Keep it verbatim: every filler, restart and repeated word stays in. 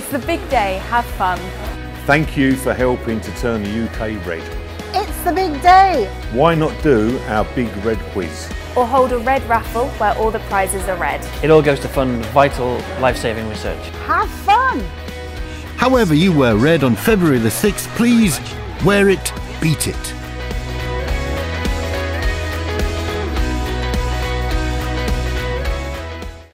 the big day, have fun. Thank you for helping to turn the U K red. It's the big day. Why not do our big red quiz? Or hold a red raffle where all the prizes are red. It all goes to fund vital, life-saving research. Have fun. However you wear red on February the sixth, please wear it, beat it.